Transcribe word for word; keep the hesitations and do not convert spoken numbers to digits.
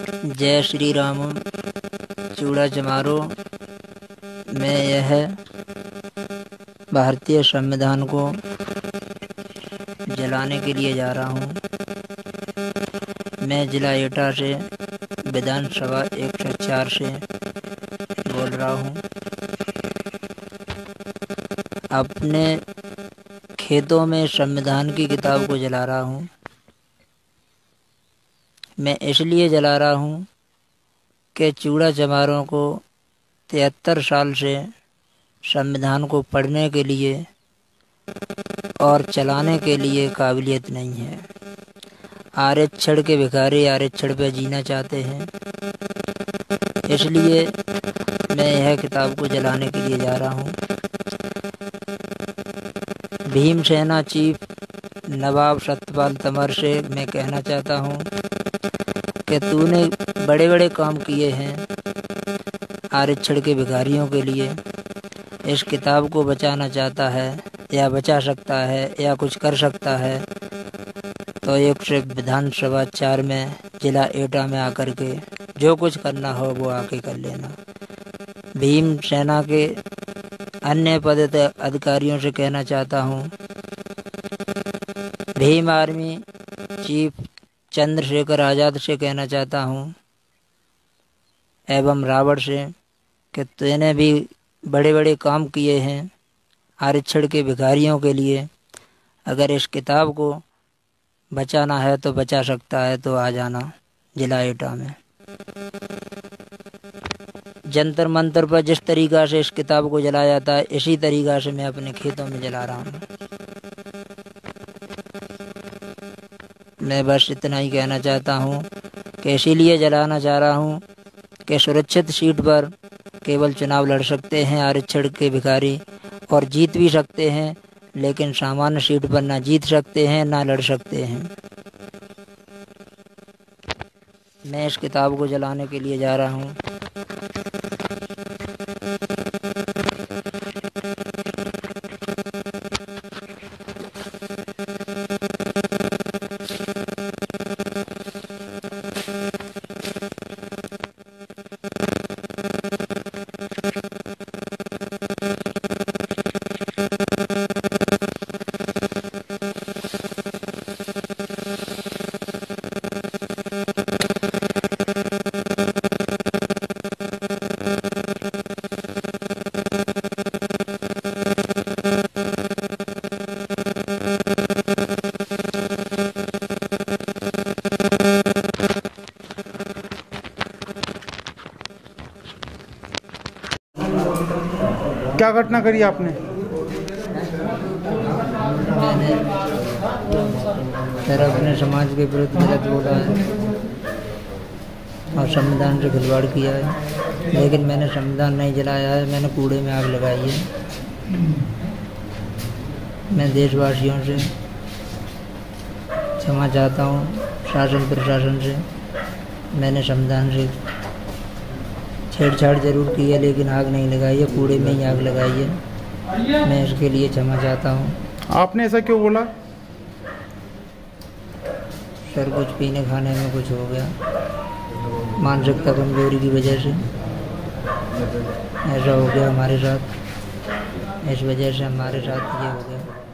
जय श्री राम। चूड़ा चमारो मैं यह भारतीय संविधान को जलाने के लिए जा रहा हूँ। मैं जिला एटा से विधानसभा एक सौ चार से बोल रहा हूँ। अपने खेतों में संविधान की किताब को जला रहा हूँ। मैं इसलिए जला रहा हूँ कि चूड़ा चमारों को तिहत्तर साल से संविधान को पढ़ने के लिए और चलाने के लिए काबिलियत नहीं है। आरक्षण के भिखारी आरक्षण पर जीना चाहते हैं। इसलिए मैं यह किताब को जलाने के लिए जा रहा हूँ। भीमसेना चीफ नवाब सत्यपाल तंवर से मैं कहना चाहता हूँ कि तूने बड़े बड़े काम किए हैं आरक्षण के भिखारियों के लिए। इस किताब को बचाना चाहता है या बचा सकता है या कुछ कर सकता है तो एक से विधानसभा चार में जिला एटा में आकर के जो कुछ करना हो वो आके कर लेना। भीम सेना के अन्य पद अधिकारियों से कहना चाहता हूँ, भीम आर्मी चीफ चंद्रशेखर आज़ाद से कहना चाहता हूँ एवं रावण से कि तूने भी बड़े बड़े काम किए हैं आरक्षण के भिखारियों के लिए। अगर इस किताब को बचाना है तो बचा सकता है तो आ जाना जिला एटा में। जंतर मंतर पर जिस तरीक़ा से इस किताब को जलाया जाता है इसी तरीक़ा से मैं अपने खेतों में जला रहा हूँ। मैं बस इतना ही कहना चाहता हूँ कि इसीलिए जलाना चाह रहा हूँ कि सुरक्षित सीट पर केवल चुनाव लड़ सकते हैं आरक्षण के भिखारी और जीत भी सकते हैं, लेकिन सामान्य सीट पर ना जीत सकते हैं ना लड़ सकते हैं। मैं इस किताब को जलाने के लिए जा रहा हूँ। क्या घटना करी आपने? मैंने सर अपने समाज के विरुद्ध गलत बोला है और संविधान से खिलवाड़ किया है, लेकिन मैंने संविधान नहीं जलाया है, मैंने कूड़े में आग लगाई है। मैं देशवासियों से क्षमा चाहता हूँ, शासन प्रशासन से। मैंने संविधान से छेड़छाड़ जरूर की है लेकिन आग नहीं लगाई है, कूड़े में ही आग लगाई है। मैं इसके लिए क्षमा चाहता हूँ। आपने ऐसा क्यों बोला? सर कुछ पीने खाने में कुछ हो गया, मानसिकता कमजोरी की वजह से ऐसा हो गया हमारे साथ। इस वजह से हमारे साथ ये हो गया।